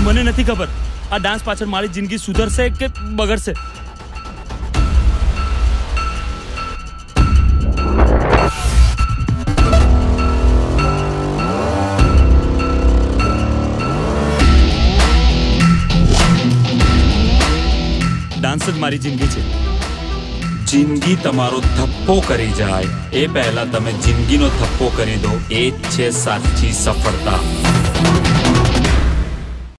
મને નથી ખબર આ ડાન્સ પાછળ મારી જિંદગી સુધરશે કે બગડશે. ડાન્સ જ મારી જિંદગી છે. જિંદગી તમારો થપ્પો કરી જાય એ પહેલા તમે જિંદગીનો થપ્પો કરી દો, એ જ છે સાચી સફળતા.